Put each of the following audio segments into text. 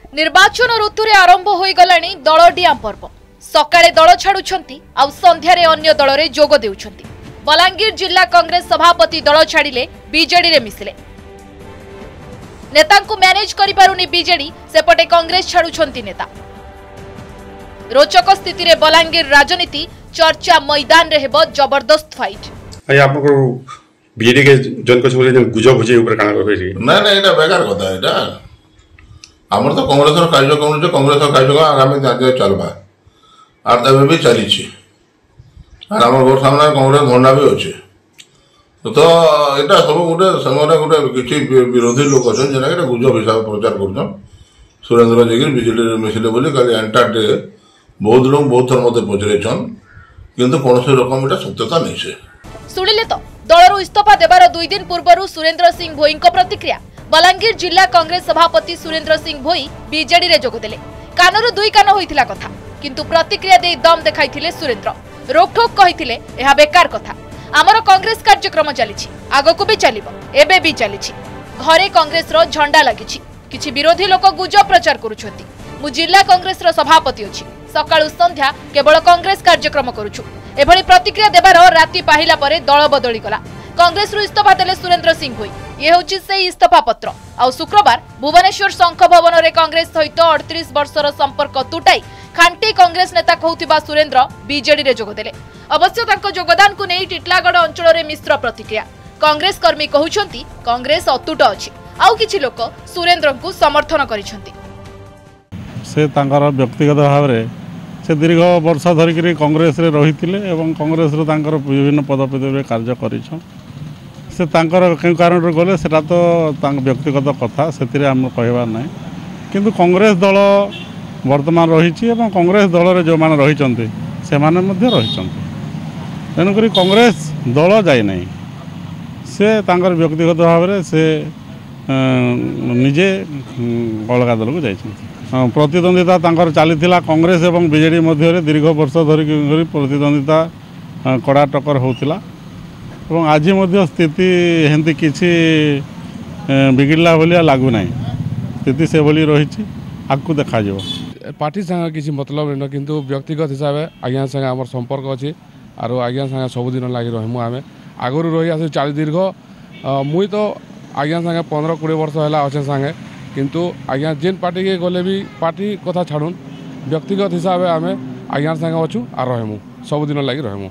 निर्वाचन ऋतुरे आरंभ हो गलानी दल डिआं पर्व। सकाळे दल छाड़ुछंती आउ संध्यारे अन्य दलरे जोग देउछंती। बलांगीर जिला कांग्रेस सभापति दल छाड़िले बीजेडी रे मिसिले। नेतांकु मैनेज करि पारुनी बीजेडी, सेपटे कांग्रेस छाड़ुछंती नेता। रोचक स्थिति रे बलांगीर राजनीति चर्चा मैदान रे हेबो जबरदस्त फाइट। आपको बीजेडी के जन को छोले गुजब हो जे ऊपर काना होई ना ना एटा बेकार कथा एटा हमर तो कांग्रेस कार्यक्रम आगामी दिन चलबा आर तबे भी चली छी आर हमर घर सामने कांग्रेस झंडा भी अछि तो एटा सब गोटे संगने गोटे किछि विरोधी लोक अछन जेना के गुजब हिसाब प्रचार करछन सुरेंद्र जी के बीजेडी रे मिसिले बोली काली एंटर डे बहुत लोग बहुत थर मते पचरेछन किंतु कोनसे रकम एटा सत्यता नै छै। सुनिले तो दलरु इस्तीफा देबार 2 दिन पूर्वरु सुरेंद्र सिंह भोई को प्रतिक्रिया। बलांगीर जिला कांग्रेस सभापति सुरेंद्र सिंह भोई बीजेडी रे जोग देले। कानरु दुई कान होइथिला कथा, किंतु प्रतिक्रिया दे दम देखाइथिले सुरेंद्र। रोकठोक कहिथिले एहा बेकार कथा। आमर कांग्रेस कार्यक्रम चलीछि, आगकु भी चलिबो, एबे भी चलीछि। घरे कांग्रेस रो झंडा लागिछि, किछि विरोधी लोक गुजब प्रचार करूछंती। मु जिला कांग्रेस रो सभापति अछि, सकाळु संध्या केवल कांग्रेस कार्यक्रम करूछु। एभली प्रतिक्रिया देबार राति पाहिला परे दल बदली गला। कांग्रेस रु इस्तीफा देले सुरेंद्र सिंह भोई। ये होची से इस्तीफा पत्र। आ शुक्रवार भुवनेश्वर शंख भवन रे कांग्रेस सहित 38 वर्षर संपर्क तुटाई खांटी कांग्रेस नेता कहउथिबा सुरेंद्र बीजेडी रे जोग देले। अवश्य तांको योगदान को नै टिटलागढ़ अंचल रे मिश्र प्रतिक्रिया। कांग्रेस कर्मी कहउछंती कांग्रेस अतुट अछि, आउ किछि लोक सुरेंद्र को समर्थन करिसंती। से तांकर व्यक्तिगत भाव रे से दीर्घ वर्ष धरिक कांग्रेस रे रहिथिले एवं कांग्रेस रो तांकर विभिन्न पदपदवी रे कार्य करिछन। से तांकर के कारण रे गले सेटा तो तांक व्यक्तिगत कथा, सेतिरे हम कहबा नै। किंतु कांग्रेस दल वर्तमान रहिछि एवं कांग्रेस दल रे जो मान रहिचंती से माने मध्ये रहिचंती। तेनु करी कांग्रेस दल जाय नै, से तांकर व्यक्तिगत भाव रे से निजे अलगा दल को जाइछंती। प्रतिद्वंदिता तांकर चलीथिला कांग्रेस एवं बीजेडी मध्य दीर्घ वर्ष धरिक प्रतिद्वंदिता कड़ा टक्कर होतिला एवं आज मध्य स्थिति हेंती किछि बिगिड़ला भलिया लागु नाही। स्थिति से भली रहिछि, आकु देखा जेबो। पार्टी संग किछि मतलब न, किंतु व्यक्तिगत हिसाब से आज्ञा संग हमर संपर्क अछि आरो आज्ञा संग सब दिन लागि रहमु। आमे आगरु रहि आसे 40 दीर्घ मुई तो आज्ञा संग 15-20 वर्ष होला अछि संगे, किंतु आज्ञा जेन पार्टी के गले भी पार्टी कथा छाड़ुन व्यक्तिगत हिसाब से आमे आज्ञा संगे अछु आ रहमु, सब दिन लागि रहमु।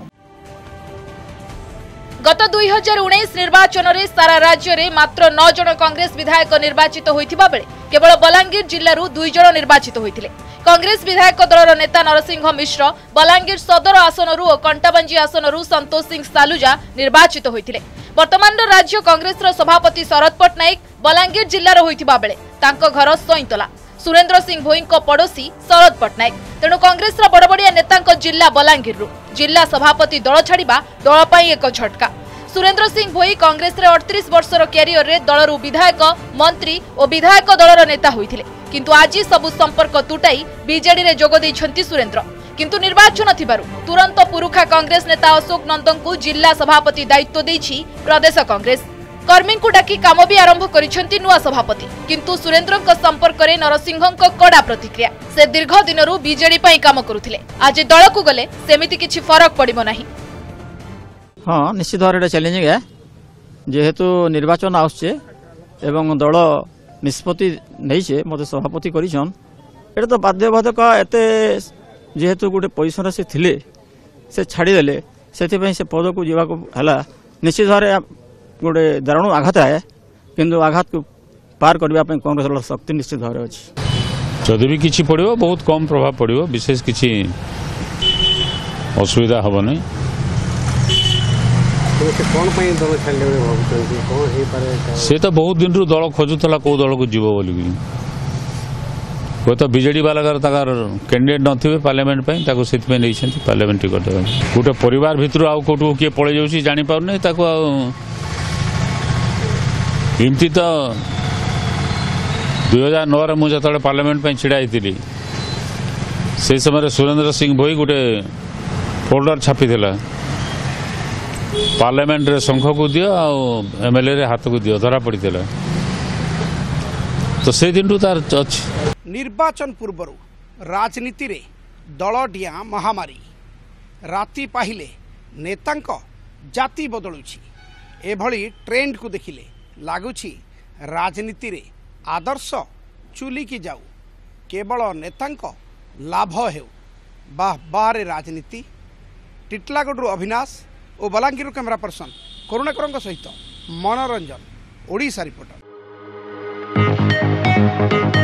गत 2019 निर्वाचन रे सारा राज्य रे मात्र 9 जन कांग्रेस विधायक निर्वाचित होइथिबा बेले केवल बलांगीर जिल्लारू 2 जन निर्वाचित होइथिले। कांग्रेस विधायक दलर नेता नरसिंह मिश्र बलांगीर सदर आसनरू और कंटाबांजी आसनरू संतोष सिंह सालुजा निर्वाचित होइथिले। वर्तमान राज्य कांग्रेस रो सभापति शरद पट्टनायक बलांगीर जिल्ला रो होइथिबा बेले तांको घर सईतला। सुरेंद्र सिंह भोई को पड़ोसी शरद पट्टनायक। तेणु कांग्रेस रो बड़बड़िया नेतांको जिल्ला बलांगीर जिल्ला सभापति दल छाड़िबा दल पई एक झटका। सुरेंद्र सिंह भोई कांग्रेस रे 38 वर्षर कैरियर रे दलरू विधायक, मंत्री और विधायक दलर नेता होइथिले, किंतु आज सबु संपर्क तुटाई बीजेडी रे जोग दैछंती सुरेंद्र। किंतु निर्वाचन थिबारु तुरंत पुरुखा कांग्रेस नेता अशोक नंदन को जिल्ला सभापति दायित्व दैछि प्रदेश कांग्रेस। कर्मी को डाकी काम भी आरंभ करिसेंती नुआ सभापति, किंतु सुरेंद्र संपर्क रे नरसिंह कड़ा प्रतिक्रिया। से दीर्घ दिनरू बीजेडी पई काम करुथिले, आज दल को गले सेमिति किछि फरक पड़िबो नाही। हाँ, निश्चित भाव चैलेंजिंग है जेहेतु निर्वाचन आसुचे एवं दल निष्पत्ति नहीं मत सभापति करिछन। एटा तो बाध्यबाधक एते जेहेतु गोटे पोजिशन से थिले से छाड़ीदेले से पद को जीवा है। निश्चित भाव गोटे दारुण आघात है, किंतु आघात को पार करने कांग्रेस शक्ति निश्चित भाव अच्छी। जदि भी किसी पड़ो बहुत कम प्रभाव पड़ो, विशेष किसी असुविधा हम नहीं। से तो बहुत दिन रू दल खोजुला कौ दल को जीव बोल तो बीजेडी वाला कैंडिडेट नथिबे पार्लियामेंट से पार्लियामेंट टिकट गोटे परिवार भितर आउ कौटू किए पड़े जाऊँ जानी पारना एमती तो 2009 मुझे पार्लियामेंट छिड़ा होती से समय सुरेंद्र सिंह भोई गोटे फोल्डर छापी पार्लियामेंट रे शंख को दियो एमएलए रे हाथ को दियो धरा पड़ी तो से दिन तार अच्छी। निर्वाचन पूर्वर राजनीति रे दलडिया महामारी राति पाहिले नेतांक जाति बदलुछि एभली ट्रेंड को देखिले लगुछि राजनीति रे आदर्श चुली की जाऊ केवल नेतांक लाभ हेउ बाह बारे राजनीति टिटलागढ़ अविनाश और बलांगीर कैमरा पर्सन करुणाकर सहित मनोरंजन ओडिशा रिपोर्टर।